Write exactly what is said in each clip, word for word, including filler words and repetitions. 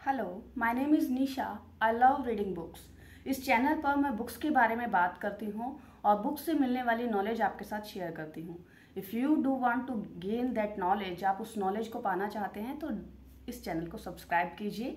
Hello, my name is Nisha. I love reading books. इस channel पर मैं बुक्स के बारे में बात करती हूँ और बुक्स से मिलने वाली नॉलेज आपके साथ शेयर करती हूँ। If you do want to gain that knowledge, आप उस नॉलेज को पाना चाहते हैं तो इस चैनल को सब्सक्राइब कीजिए।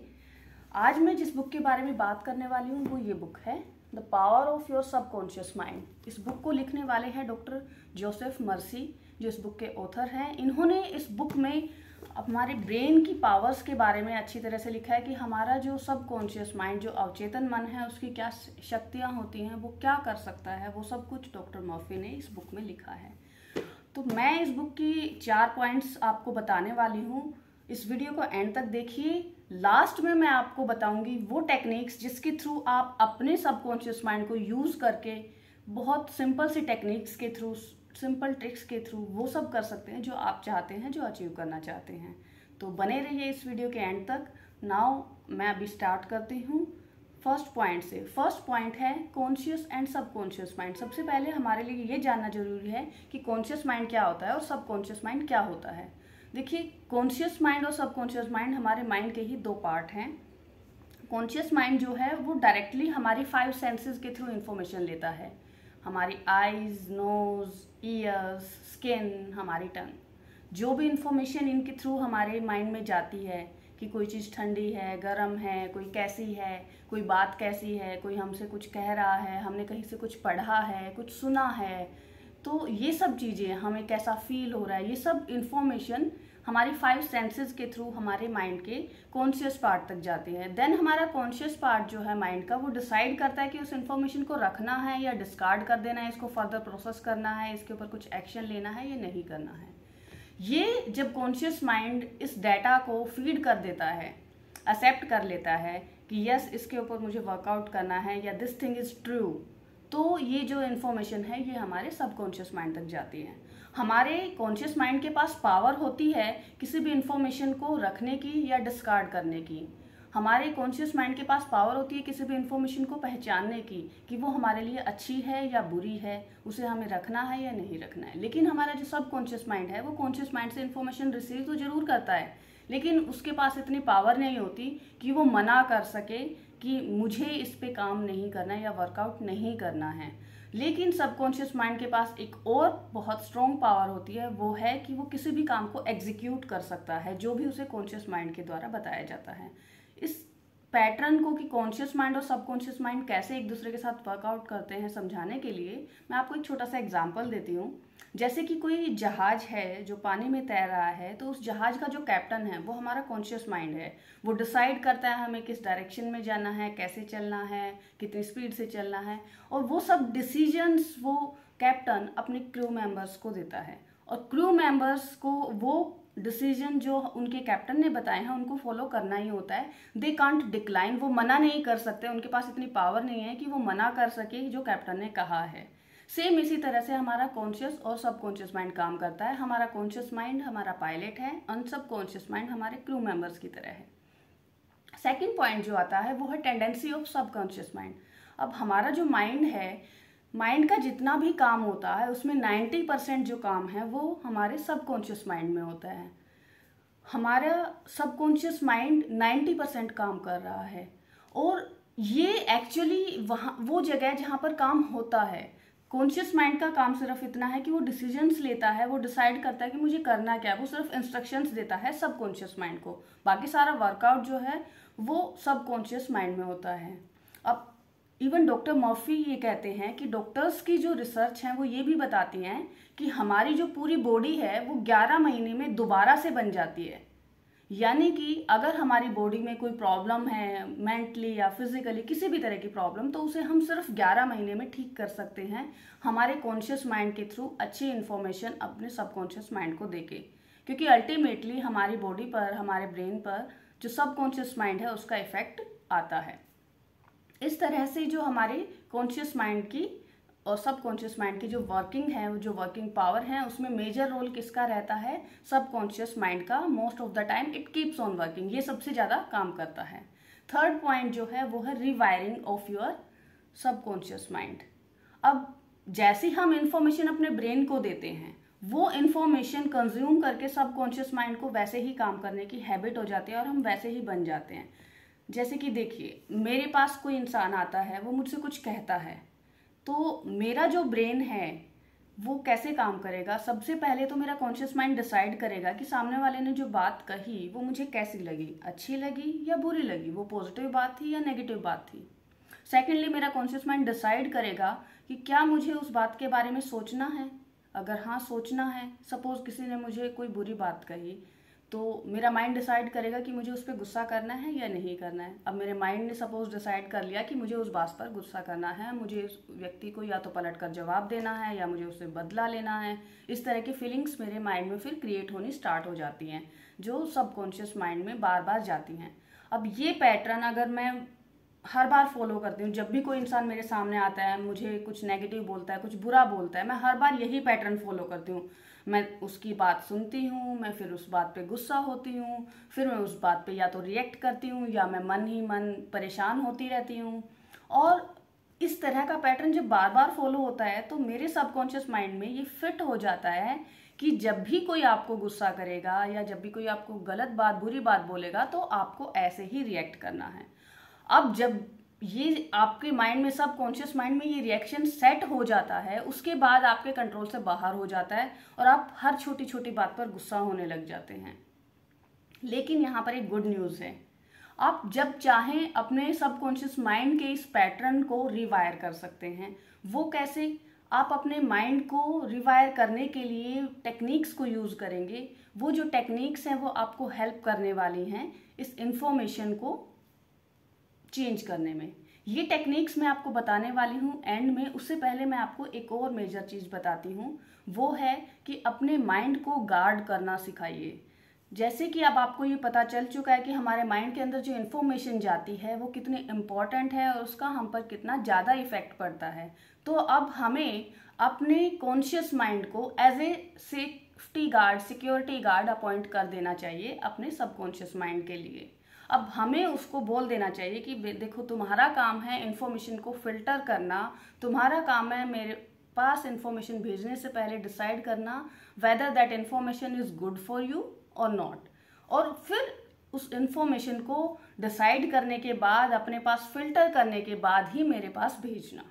आज मैं जिस बुक के बारे में बात करने वाली हूँ वो ये बुक है, the power of your subconscious mind. इस बुक को लिखने वाले हैं डॉक्टर जोसेफ मर्सी, जो इस बुक के ऑथर हैं। इन्होंने इस बुक में हमारे ब्रेन की पावर्स के बारे में अच्छी तरह से लिखा है कि हमारा जो सबकॉन्शियस माइंड, जो अवचेतन मन है, उसकी क्या शक्तियाँ होती हैं, वो क्या कर सकता है, वो सब कुछ डॉक्टर मर्फी ने इस बुक में लिखा है। तो मैं इस बुक की चार पॉइंट्स आपको बताने वाली हूँ। इस वीडियो को एंड तक देखिए। लास्ट में मैं आपको बताऊंगी वो टेक्निक्स जिसके थ्रू आप अपने सबकॉन्शियस माइंड को यूज़ करके बहुत सिंपल सी टेक्निक्स के थ्रू, सिंपल ट्रिक्स के थ्रू वो सब कर सकते हैं जो आप चाहते हैं, जो अचीव करना चाहते हैं। तो बने रहिए इस वीडियो के एंड तक। नाउ मैं अभी स्टार्ट करती हूँ फर्स्ट पॉइंट से। फर्स्ट पॉइंट है कॉन्शियस एंड सबकॉन्शियस माइंड। सबसे पहले हमारे लिए ये जानना जरूरी है कि कॉन्शियस माइंड क्या होता है और सबकॉन्शियस माइंड क्या होता है। देखिए, कॉन्शियस माइंड और सबकॉन्शियस माइंड हमारे माइंड के ही दो पार्ट हैं। कॉन्शियस माइंड जो है वो डायरेक्टली हमारी फाइव सेंसेस के थ्रू इंफॉर्मेशन लेता है। हमारी आईज, नोज, ईयर्स, स्किन, हमारी टंग, जो भी इंफॉर्मेशन इनके थ्रू हमारे माइंड में जाती है कि कोई चीज़ ठंडी है, गर्म है, कोई कैसी है, कोई बात कैसी है, कोई हमसे कुछ कह रहा है, हमने कहीं से कुछ पढ़ा है, कुछ सुना है, तो ये सब चीज़ें, हमें कैसा फील हो रहा है, ये सब इंफॉर्मेशन हमारी फाइव सेंसेस के थ्रू हमारे माइंड के कॉन्शियस पार्ट तक जाती है। देन हमारा कॉन्शियस पार्ट जो है माइंड का, वो डिसाइड करता है कि उस इन्फॉर्मेशन को रखना है या डिस्कार्ड कर देना है, इसको फर्दर प्रोसेस करना है, इसके ऊपर कुछ एक्शन लेना है या नहीं करना है। ये जब कॉन्शियस माइंड इस डाटा को फीड कर देता है, एक्सेप्ट कर लेता है कि यस, इसके ऊपर मुझे वर्कआउट करना है या दिस थिंग इज ट्रू, तो ये जो इन्फॉर्मेशन है ये हमारे सबकॉन्शियस माइंड तक जाती है। हमारे कॉन्शियस माइंड के पास पावर होती है किसी भी इन्फॉर्मेशन को रखने की या डिस्कार्ड करने की। हमारे कॉन्शियस माइंड के पास पावर होती है किसी भी इन्फॉर्मेशन को पहचानने की कि वो हमारे लिए अच्छी है या बुरी है, उसे हमें रखना है या नहीं रखना है। लेकिन हमारा जो सबकॉन्शियस माइंड है वो कॉन्शियस माइंड से इन्फॉर्मेशन रिसीव तो जरूर करता है, लेकिन उसके पास इतनी पावर नहीं होती कि वो मना कर सके कि मुझे इस पे काम नहीं करना या वर्कआउट नहीं करना है। लेकिन सबकॉन्शियस माइंड के पास एक और बहुत स्ट्रॉन्ग पावर होती है, वो है कि वो किसी भी काम को एग्जीक्यूट कर सकता है जो भी उसे कॉन्शियस माइंड के द्वारा बताया जाता है। इस पैटर्न को कि कॉन्शियस माइंड और सबकॉन्शियस माइंड कैसे एक दूसरे के साथ वर्कआउट करते हैं समझाने के लिए मैं आपको एक छोटा सा एग्जांपल देती हूँ। जैसे कि कोई जहाज है जो पानी में तैर रहा है, तो उस जहाज का जो कैप्टन है वो हमारा कॉन्शियस माइंड है। वो डिसाइड करता है हमें किस डायरेक्शन में जाना है, कैसे चलना है, कितनी स्पीड से चलना है, और वो सब डिसीजंस वो कैप्टन अपने क्रू मेंबर्स को देता है। और क्रू मेंबर्स को वो डिसीजन जो उनके कैप्टन ने बताए हैं उनको फॉलो करना ही होता है। दे कांट डिक्लाइन, वो मना नहीं कर सकते, उनके पास इतनी पावर नहीं है कि वो मना कर सके जो कैप्टन ने कहा है। सेम इसी तरह से हमारा कॉन्शियस और सबकॉन्शियस माइंड काम करता है। हमारा कॉन्शियस माइंड हमारा पायलट है और सबकॉन्शियस माइंड हमारे क्रू मेंबर्स की तरह है। सेकेंड पॉइंट जो आता है वो है टेंडेंसी ऑफ सबकॉन्शियस माइंड। अब हमारा जो माइंड है, माइंड का जितना भी काम होता है उसमें नाइन्टी परसेंट जो काम है वो हमारे सबकॉन्शियस माइंड में होता है। हमारा सबकॉन्शियस माइंड नाइन्टी परसेंट काम कर रहा है, और ये एक्चुअली वहाँ वो जगह है जहाँ पर काम होता है। कॉन्शियस माइंड का काम सिर्फ इतना है कि वो डिसीजंस लेता है, वो डिसाइड करता है कि मुझे करना क्या है, वो सिर्फ इंस्ट्रक्शंस देता है सबकॉन्शियस माइंड को। बाकी सारा वर्कआउट जो है वो सबकॉन्शियस माइंड में होता है। अब इवन डॉक्टर मर्फी ये कहते हैं कि डॉक्टर्स की जो रिसर्च है वो ये भी बताती हैं कि हमारी जो पूरी बॉडी है वो ग्यारह महीने में दोबारा से बन जाती है। यानी कि अगर हमारी बॉडी में कोई प्रॉब्लम है, मेंटली या फिजिकली किसी भी तरह की प्रॉब्लम, तो उसे हम सिर्फ ग्यारह महीने में ठीक कर सकते हैं हमारे कॉन्शियस माइंड के थ्रू अच्छी इन्फॉर्मेशन अपने सबकॉन्शियस माइंड को देके। क्योंकि अल्टीमेटली हमारी बॉडी पर, हमारे ब्रेन पर जो सबकॉन्शियस माइंड है उसका इफेक्ट आता है। इस तरह से जो हमारे कॉन्शियस माइंड की और सबकॉन्शियस माइंड की जो वर्किंग है, जो वर्किंग पावर है, उसमें मेजर रोल किसका रहता है? सबकॉन्शियस माइंड का। Most of the time it keeps on working, ये सबसे ज़्यादा काम करता है। थर्ड पॉइंट जो है वो है rewiring of your subconscious mind. अब जैसे हम इंफॉर्मेशन अपने ब्रेन को देते हैं, वो इंफॉर्मेशन कंज्यूम करके सबकॉन्शियस माइंड को वैसे ही काम करने की हैबिट हो जाती है और हम वैसे ही बन जाते हैं। जैसे कि देखिए, मेरे पास कोई इंसान आता है, वो मुझसे कुछ कहता है, तो मेरा जो ब्रेन है वो कैसे काम करेगा। सबसे पहले तो मेरा कॉन्शियस माइंड डिसाइड करेगा कि सामने वाले ने जो बात कही वो मुझे कैसी लगी, अच्छी लगी या बुरी लगी, वो पॉजिटिव बात थी या नेगेटिव बात थी। सेकेंडली, मेरा कॉन्शियस माइंड डिसाइड करेगा कि क्या मुझे उस बात के बारे में सोचना है। अगर हाँ सोचना है, सपोज किसी ने मुझे कोई बुरी बात कही, तो मेरा माइंड डिसाइड करेगा कि मुझे उस पर गुस्सा करना है या नहीं करना है। अब मेरे माइंड ने सपोज डिसाइड कर लिया कि मुझे उस बात पर गुस्सा करना है, मुझे उस व्यक्ति को या तो पलट कर जवाब देना है या मुझे उससे बदला लेना है। इस तरह की फीलिंग्स मेरे माइंड में फिर क्रिएट होनी स्टार्ट हो जाती हैं, जो सबकॉन्शियस माइंड में बार बार जाती हैं। अब ये पैटर्न अगर मैं हर बार फॉलो करती हूँ, जब भी कोई इंसान मेरे सामने आता है, मुझे कुछ नेगेटिव बोलता है, कुछ बुरा बोलता है, मैं हर बार यही पैटर्न फॉलो करती हूँ। मैं उसकी बात सुनती हूँ, मैं फिर उस बात पे गुस्सा होती हूँ, फिर मैं उस बात पे या तो रिएक्ट करती हूँ या मैं मन ही मन परेशान होती रहती हूँ। और इस तरह का पैटर्न जब बार बार फॉलो होता है तो मेरे सबकॉन्शियस माइंड में ये फिट हो जाता है कि जब भी कोई आपको गुस्सा करेगा या जब भी कोई आपको गलत बात, बुरी बात बोलेगा, तो आपको ऐसे ही रिएक्ट करना है। अब जब ये आपके माइंड में, सब कॉन्शियस माइंड में ये रिएक्शन सेट हो जाता है, उसके बाद आपके कंट्रोल से बाहर हो जाता है और आप हर छोटी छोटी बात पर गुस्सा होने लग जाते हैं। लेकिन यहाँ पर एक गुड न्यूज़ है, आप जब चाहें अपने सबकॉन्शियस माइंड के इस पैटर्न को रिवायर कर सकते हैं। वो कैसे? आप अपने माइंड को रिवायर करने के लिए टेक्निक्स को यूज़ करेंगे। वो जो टेक्निक्स हैं वो आपको हेल्प करने वाली हैं इस इंफॉर्मेशन को चेंज करने में। ये टेक्निक्स मैं आपको बताने वाली हूँ एंड में। उससे पहले मैं आपको एक और मेजर चीज़ बताती हूँ, वो है कि अपने माइंड को गार्ड करना सिखाइए। जैसे कि अब आपको ये पता चल चुका है कि हमारे माइंड के अंदर जो इन्फॉर्मेशन जाती है वो कितनी इम्पॉर्टेंट है और उसका हम पर कितना ज़्यादा इफेक्ट पड़ता है, तो अब हमें अपने कॉन्शियस माइंड को as a safety guard, security guard appoint कर देना चाहिए अपने सबकॉन्शियस माइंड के लिए। अब हमें उसको बोल देना चाहिए कि देखो, तुम्हारा काम है इन्फॉर्मेशन को फिल्टर करना, तुम्हारा काम है मेरे पास इन्फॉर्मेशन भेजने से पहले डिसाइड करना whether that information is good for you और नॉट, और फिर उस इन्फॉर्मेशन को डिसाइड करने के बाद, अपने पास फिल्टर करने के बाद ही मेरे पास भेजना।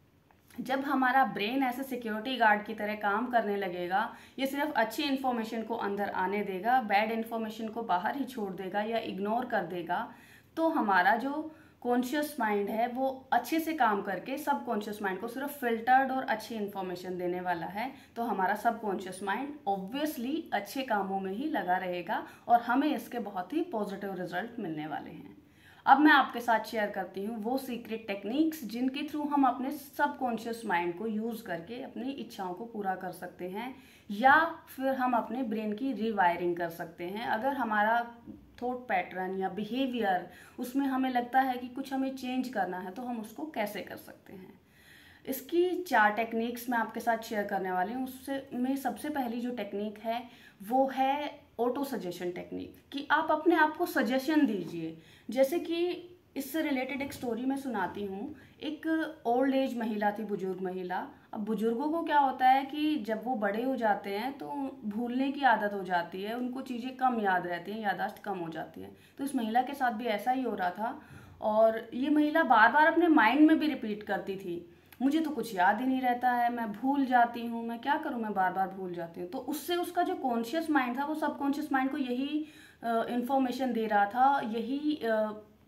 जब हमारा ब्रेन ऐसे सिक्योरिटी गार्ड की तरह काम करने लगेगा, ये सिर्फ अच्छी इन्फॉर्मेशन को अंदर आने देगा, बैड इन्फॉर्मेशन को बाहर ही छोड़ देगा या इग्नोर कर देगा, तो हमारा जो कॉन्शियस माइंड है वो अच्छे से काम करके सब कॉन्शियस माइंड को सिर्फ फिल्टर्ड और अच्छी इन्फॉर्मेशन देने वाला है। तो हमारा सब कॉन्शियस माइंड ऑब्वियसली अच्छे कामों में ही लगा रहेगा और हमें इसके बहुत ही पॉजिटिव रिजल्ट मिलने वाले हैं। अब मैं आपके साथ शेयर करती हूँ वो सीक्रेट टेक्निक्स जिनके थ्रू हम अपने सबकॉन्शियस माइंड को यूज़ करके अपनी इच्छाओं को पूरा कर सकते हैं या फिर हम अपने ब्रेन की रिवायरिंग कर सकते हैं। अगर हमारा थॉट पैटर्न या बिहेवियर, उसमें हमें लगता है कि कुछ हमें चेंज करना है, तो हम उसको कैसे कर सकते हैं। इसकी चार टेक्निक्स मैं आपके साथ शेयर करने वाली हूँ। उससे में सबसे पहली जो टेक्निक है वो है ऑटो सजेशन टेक्निक, कि आप अपने आप को सजेशन दीजिए। जैसे कि इससे रिलेटेड एक स्टोरी मैं सुनाती हूँ। एक ओल्ड एज महिला थी, बुजुर्ग महिला। अब बुजुर्गों को क्या होता है कि जब वो बड़े हो जाते हैं तो भूलने की आदत हो जाती है, उनको चीज़ें कम याद रहती हैं, याददाश्त कम हो जाती है। तो इस महिला के साथ भी ऐसा ही हो रहा था और ये महिला बार बार अपने माइंड में भी रिपीट करती थी, मुझे तो कुछ याद ही नहीं रहता है, मैं भूल जाती हूँ, मैं क्या करूँ, मैं बार बार भूल जाती हूँ। तो उससे उसका जो कॉन्शियस माइंड था वो सबकॉन्शियस माइंड को यही इंफॉर्मेशन दे रहा था, यही आ,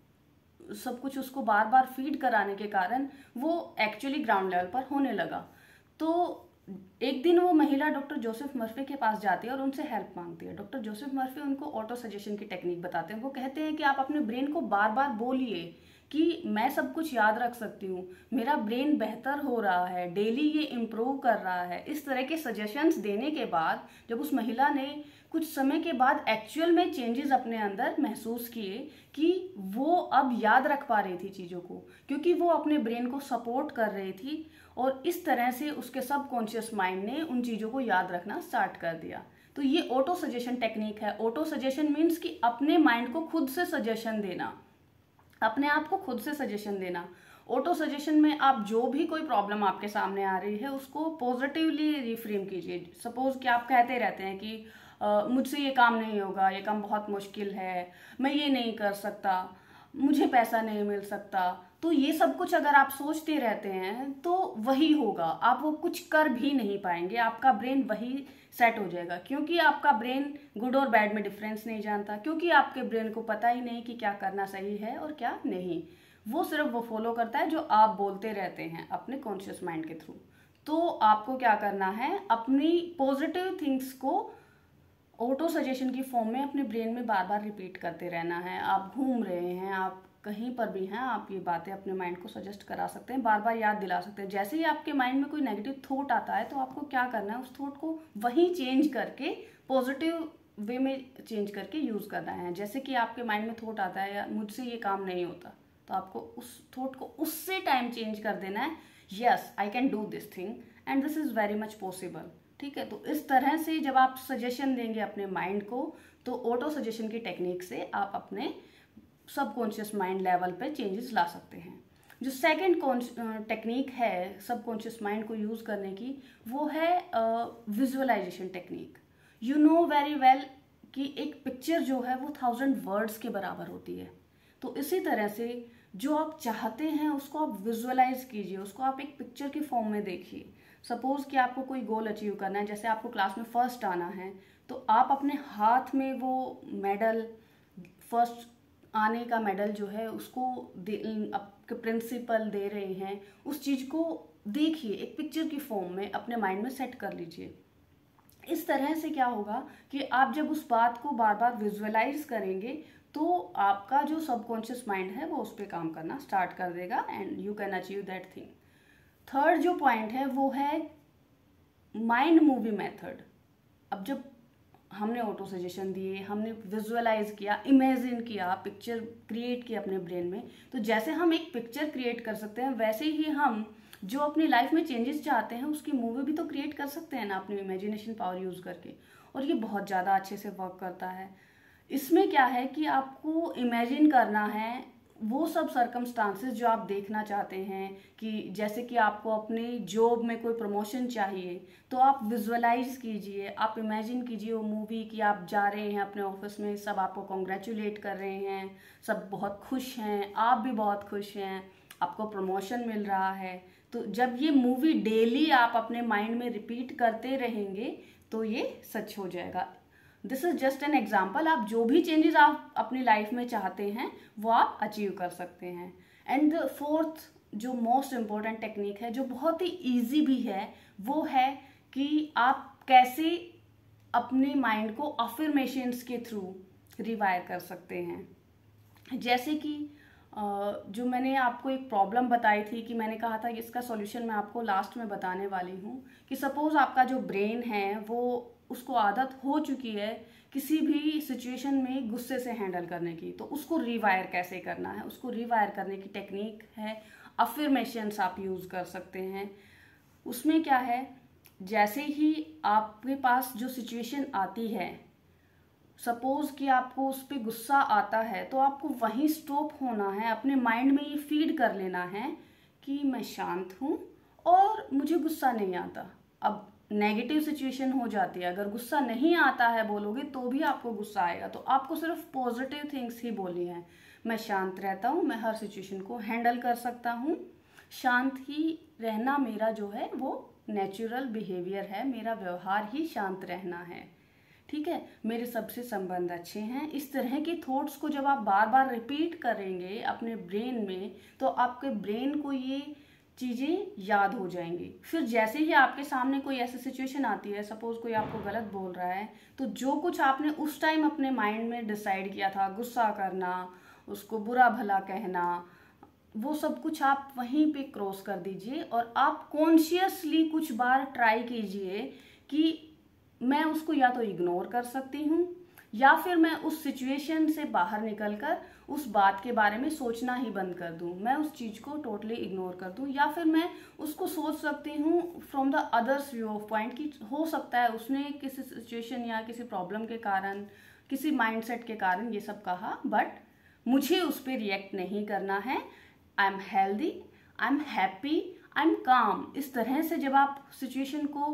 सब कुछ उसको बार बार फीड कराने के कारण वो एक्चुअली ग्राउंड लेवल पर होने लगा। तो एक दिन वो महिला डॉक्टर जोसेफ मर्फी के पास जाती है और उनसे हेल्प मांगती है। डॉक्टर जोसेफ मर्फी उनको ऑटो सजेशन की टेक्निक बताते हैं। वो कहते हैं कि आप अपने ब्रेन को बार बार बोलिए कि मैं सब कुछ याद रख सकती हूँ, मेरा ब्रेन बेहतर हो रहा है, डेली ये इम्प्रूव कर रहा है। इस तरह के सजेशंस देने के बाद जब उस महिला ने कुछ समय के बाद एक्चुअल में चेंजेस अपने अंदर महसूस किए कि वो अब याद रख पा रही थी चीज़ों को, क्योंकि वो अपने ब्रेन को सपोर्ट कर रही थी और इस तरह से उसके सबकॉन्शियस माइंड ने उन चीज़ों को याद रखना स्टार्ट कर दिया। तो ये ऑटो सजेशन टेक्निक है। ऑटो सजेशन मीन्स कि अपने माइंड को खुद से सजेशन देना, अपने आप को खुद से सजेशन देना। ऑटो सजेशन में आप जो भी कोई प्रॉब्लम आपके सामने आ रही है उसको पॉजिटिवली रिफ्रेम कीजिए। सपोज कि आप कहते रहते हैं कि uh, मुझसे ये काम नहीं होगा, ये काम बहुत मुश्किल है, मैं ये नहीं कर सकता, मुझे पैसा नहीं मिल सकता। तो ये सब कुछ अगर आप सोचते रहते हैं तो वही होगा, आप वो कुछ कर भी नहीं पाएंगे, आपका ब्रेन वही सेट हो जाएगा। क्योंकि आपका ब्रेन गुड और बैड में डिफरेंस नहीं जानता, क्योंकि आपके ब्रेन को पता ही नहीं कि क्या करना सही है और क्या नहीं। वो सिर्फ वो फॉलो करता है जो आप बोलते रहते हैं अपने कॉन्शियस माइंड के थ्रू। तो आपको क्या करना है, अपनी पॉजिटिव थिंग्स को ऑटो सजेशन की फॉर्म में अपने ब्रेन में बार बार रिपीट करते रहना है। आप घूम रहे हैं, आप कहीं पर भी हैं, आप ये बातें अपने माइंड को सजेस्ट करा सकते हैं, बार बार याद दिला सकते हैं। जैसे ही आपके माइंड में कोई नेगेटिव थॉट आता है तो आपको क्या करना है, उस थॉट को वहीं चेंज करके पॉजिटिव वे में चेंज करके यूज़ करना है। जैसे कि आपके माइंड में थॉट आता है या मुझसे ये काम नहीं होता, तो आपको उस थॉट को उससे टाइम चेंज कर देना है, yes I can do this thing and this is very much possible. ठीक है, तो इस तरह से जब आप सजेशन देंगे अपने माइंड को तो ऑटो सजेशन की टेक्निक से आप अपने सबकॉन्शियस माइंड लेवल पे चेंजेस ला सकते हैं। जो सेकंड टेक्निक है सबकॉन्शियस माइंड को यूज़ करने की, वो है visualisation technique. You know very well कि एक पिक्चर जो है वो थाउजेंड वर्ड्स के बराबर होती है। तो इसी तरह से जो आप चाहते हैं उसको आप विजुअलाइज कीजिए, उसको आप एक पिक्चर की फॉर्म में देखिए। सपोज कि आपको कोई गोल अचीव करना है, जैसे आपको क्लास में फर्स्ट आना है, तो आप अपने हाथ में वो मेडल, फर्स्ट आने का मेडल जो है उसको आपके प्रिंसिपल दे रहे हैं, उस चीज़ को देखिए, एक पिक्चर की फॉर्म में अपने माइंड में सेट कर लीजिए। इस तरह से क्या होगा कि आप जब उस बात को बार बार विजुअलाइज करेंगे तो आपका जो सबकॉन्शियस माइंड है वो उस पर काम करना स्टार्ट कर देगा and you can achieve that thing. Third जो पॉइंट है वो है माइंड मूवी मेथड। अब जब हमने ऑटो सजेशन दिए, हमने विजुअलाइज किया, इमेजिन किया, पिक्चर क्रिएट की अपने ब्रेन में, तो जैसे हम एक पिक्चर क्रिएट कर सकते हैं वैसे ही हम जो अपनी लाइफ में चेंजेस चाहते हैं उसकी मूवी भी तो क्रिएट कर सकते हैं ना अपनी इमेजिनेशन पावर यूज करके। और ये बहुत ज़्यादा अच्छे से वर्क करता है। इसमें क्या है कि आपको इमेजिन करना है वो सब सर्कमस्टांसेस जो आप देखना चाहते हैं, कि जैसे कि आपको अपनी जॉब में कोई प्रमोशन चाहिए तो आप विजुअलाइज कीजिए, आप इमेजिन कीजिए वो मूवी कि आप जा रहे हैं अपने ऑफिस में, सब आपको कॉन्ग्रेचुलेट कर रहे हैं, सब बहुत खुश हैं, आप भी बहुत खुश हैं, आपको प्रमोशन मिल रहा है। तो जब ये मूवी डेली आप अपने माइंड में रिपीट करते रहेंगे तो ये सच हो जाएगा। This is just an example. आप जो भी चेंजेस आप अपनी लाइफ में चाहते हैं वो आप अचीव कर सकते हैं। एंड द फोर्थ जो मोस्ट इम्पॉर्टेंट टेक्निक है, जो बहुत ही ईजी भी है, वो है कि आप कैसे अपने माइंड को अफर्मेशंस के थ्रू रिवायर कर सकते हैं। जैसे कि जो मैंने आपको एक प्रॉब्लम बताई थी कि मैंने कहा था कि इसका सॉल्यूशन मैं आपको लास्ट में बताने वाली हूँ, कि सपोज आपका जो ब्रेन है वो उसको आदत हो चुकी है किसी भी सिचुएशन में गुस्से से हैंडल करने की, तो उसको रिवायर कैसे करना है, उसको रिवायर करने की टेक्निक है अफर्मेशंस आप यूज़ कर सकते हैं। उसमें क्या है, जैसे ही आपके पास जो सिचुएशन आती है, सपोज कि आपको उस पर गुस्सा आता है, तो आपको वहीं स्टॉप होना है, अपने माइंड में ये फीड कर लेना है कि मैं शांत हूँ और मुझे गुस्सा नहीं आता। अब नेगेटिव सिचुएशन हो जाती है, अगर गुस्सा नहीं आता है बोलोगे तो भी आपको गुस्सा आएगा, तो आपको सिर्फ पॉजिटिव थिंग्स ही बोलनी है। मैं शांत रहता हूँ, मैं हर सिचुएशन को हैंडल कर सकता हूँ, शांत ही रहना मेरा जो है वो नेचुरल बिहेवियर है, मेरा व्यवहार ही शांत रहना है। ठीक है, मेरे सबसे संबंध अच्छे हैं। इस तरह के थॉट्स को जब आप बार बार रिपीट करेंगे अपने ब्रेन में तो आपके ब्रेन को ये चीज़ें याद हो जाएंगी। फिर जैसे ही आपके सामने कोई ऐसी सिचुएशन आती है, सपोज कोई आपको गलत बोल रहा है, तो जो कुछ आपने उस टाइम अपने माइंड में डिसाइड किया था, गुस्सा करना, उसको बुरा भला कहना, वो सब कुछ आप वहीं पे क्रॉस कर दीजिए और आप कॉन्शियसली कुछ बार ट्राई कीजिए कि मैं उसको या तो इग्नोर कर सकती हूँ या फिर मैं उस सिचुएशन से बाहर निकलकर उस बात के बारे में सोचना ही बंद कर दूं, मैं उस चीज़ को टोटली इग्नोर कर दूं, या फिर मैं उसको सोच सकती हूँ from the others view of point कि हो सकता है उसने किसी सिचुएशन या किसी प्रॉब्लम के कारण, किसी माइंडसेट के कारण ये सब कहा, बट मुझे उस पर रिएक्ट नहीं करना है। I am healthy, I am happy, I am calm. इस तरह से जब आप सिचुएशन को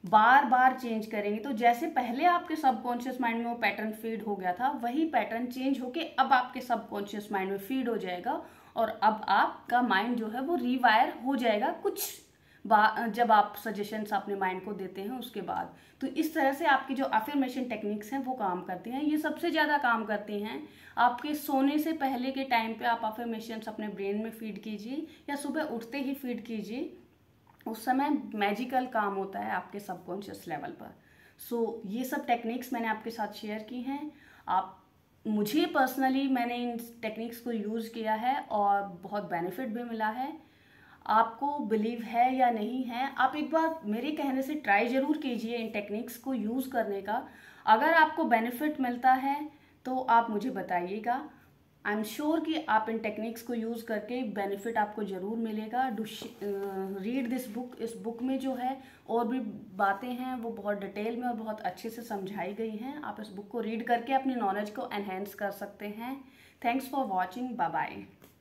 बार बार चेंज करेंगे तो जैसे पहले आपके सबकॉन्शियस माइंड में वो पैटर्न फीड हो गया था, वही पैटर्न चेंज होके अब आपके सबकॉन्शियस माइंड में फीड हो जाएगा और अब आपका माइंड जो है वो रीवायर हो जाएगा कुछ जब आप सजेशंस अपने माइंड को देते हैं उसके बाद। तो इस तरह से आपकी जो अफर्मेशन टेक्निक्स हैं वो काम करती हैं। ये सबसे ज़्यादा काम करती हैं आपके सोने से पहले के टाइम पे आप अफर्मेशंस अपने ब्रेन में फीड कीजिए या सुबह उठते ही फीड कीजिए, उस समय मैजिकल काम होता है आपके सबकॉन्शियस लेवल पर। सो so, ये सब टेक्निक्स मैंने आपके साथ शेयर की हैं। आप मुझे पर्सनली मैंने इन टेक्निक्स को यूज़ किया है और बहुत बेनिफिट भी मिला है। आपको बिलीव है या नहीं है, आप एक बार मेरे कहने से ट्राई ज़रूर कीजिए इन टेक्निक्स को यूज़ करने का। अगर आपको बेनिफिट मिलता है तो आप मुझे बताइएगा। आई एम श्योर कि आप इन टेक्निक्स को यूज़ करके बेनिफिट आपको ज़रूर मिलेगा। Do read this book. इस बुक में जो है और भी बातें हैं वो बहुत डिटेल में और बहुत अच्छे से समझाई गई हैं। आप इस बुक को रीड करके अपनी नॉलेज को एनहेंस कर सकते हैं। Thanks for watching. Bye bye.